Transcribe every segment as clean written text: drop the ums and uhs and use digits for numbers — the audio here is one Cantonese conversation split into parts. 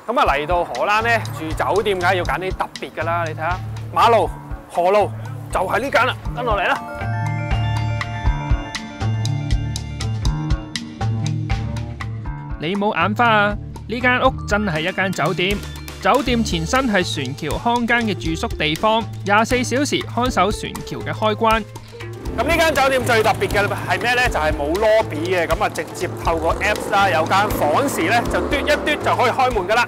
咁啊嚟到荷蘭咧，住酒店梗係要揀啲特別㗎啦。你睇下馬路、河路就係呢間啦，跟落嚟啦。 你冇眼花啊？呢間屋真係一間酒店。酒店前身係船橋康間嘅住宿地方，24小時看守船橋嘅開關。 咁呢間酒店最特別嘅係咩咧？就係冇 lobby 嘅，咁啊直接透過 Apps 啦，有間房時咧就嘟一嘟就可以開門噶啦。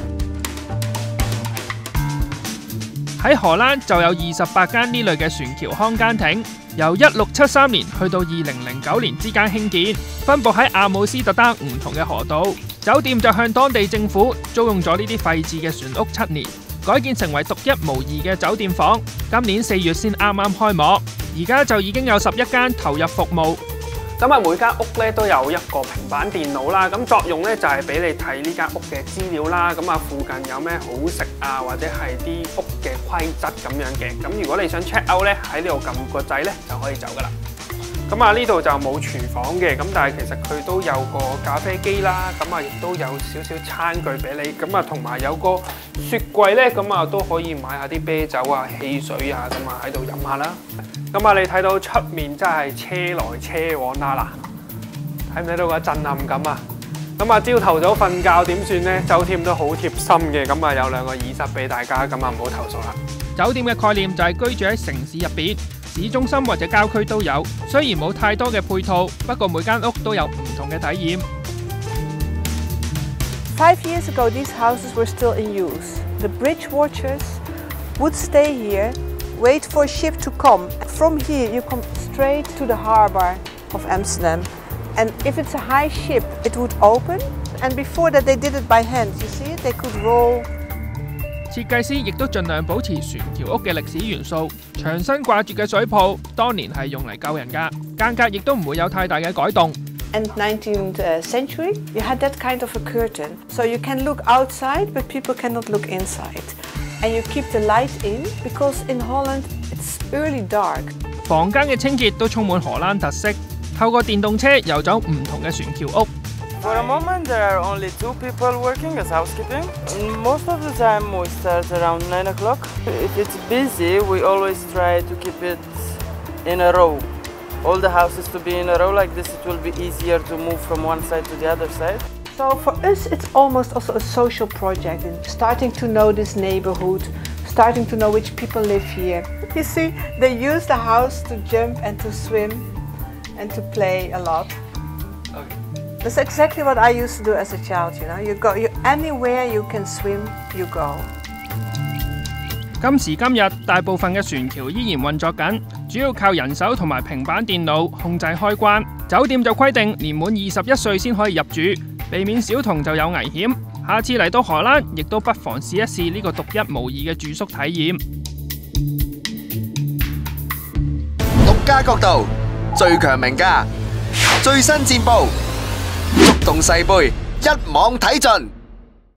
喺荷蘭就有28間呢類嘅船橋康間艇，由1673年去到2009年之間興建，分佈喺阿姆斯特丹唔同嘅河道。酒店就向當地政府租用咗呢啲廢置嘅船屋7年，改建成為獨一無二嘅酒店房。今年4月先啱啱開幕，而家就已經有11間投入服務。 咁啊，每間屋咧都有一個平板電腦啦，咁作用咧就係俾你睇呢間屋嘅資料啦。咁啊，附近有咩好食啊，或者係啲屋嘅規則咁樣嘅。咁如果你想 check out 咧，喺呢度撳個掣咧就可以走噶啦。咁啊，呢度就冇廚房嘅，咁但係其實佢都有個咖啡機啦，咁啊亦都有少少餐具俾你，咁啊同埋有個雪櫃咧，咁啊都可以買下啲啤酒啊、汽水啊，咁啊喺度飲下啦。咁啊，你睇到出面真係車來車往啦，嗱，睇唔睇到個震撼感啊？咁啊，朝頭早瞓覺點算呢？酒店都好貼心嘅，咁啊有2個耳塞俾大家，咁啊唔好投訴啦。 酒店嘅概念就係居住喺城市入邊。市中心或者郊區都有，雖然冇太多嘅配套，不過每間屋都有唔同嘅體驗。 5 years ago, these houses were still in use. The bridge watchers would stay here, wait for a ship to come. From here, you come straight to the harbor of Amsterdam. And if it's a high ship, it would open. And before that, they did it by hand. You see it? They could roll. 設計師亦都盡量保持船橋屋嘅歷史元素，牆身掛住嘅水泡，當年係用嚟救人㗎，間隔亦都唔會有太大嘅改動。 And 19th century, you had that kind of a curtain, so you can look outside, but people cannot look inside. And you keep the light in because in Holland it's early dark. 房間嘅清潔都充滿荷蘭特色，透過電動車遊走唔同嘅船橋屋。 For a moment, there are only 2 people working as housekeeping. Most of the time, we start around 9 o'clock. If it's busy, we always try to keep it in a row. All the houses to be in a row like this, it will be easier to move from one side to the other side. So for us, it's almost also a social project, in starting to know this neighborhood, starting to know which people live here. You see, they use the house to jump and to swim and to play a lot. Okay. That's exactly what I used to do as a child, you know. You anywhere you can swim, you go. 今時今日，大部分嘅船橋依然運作緊，主要靠人手同埋平板電腦控制開關。酒店就規定年滿21歲先可以入住，避免小童就有危險。下次嚟到荷蘭，亦都不妨試一試呢個獨一無二嘅住宿體驗。 獨家角度，最強名家，最新戰報，觸動世盃，一網睇盡。